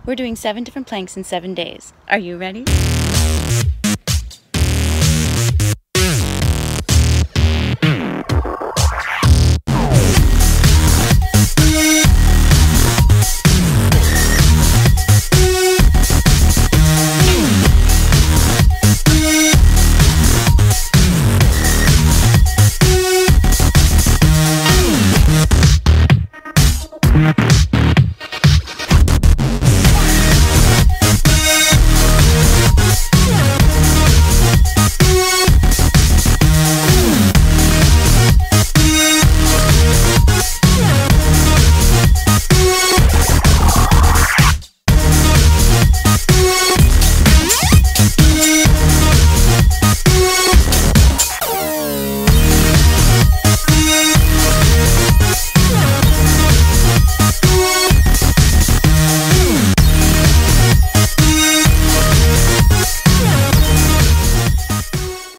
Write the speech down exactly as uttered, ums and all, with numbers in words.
We're doing seven different planks in seven days. Are you ready?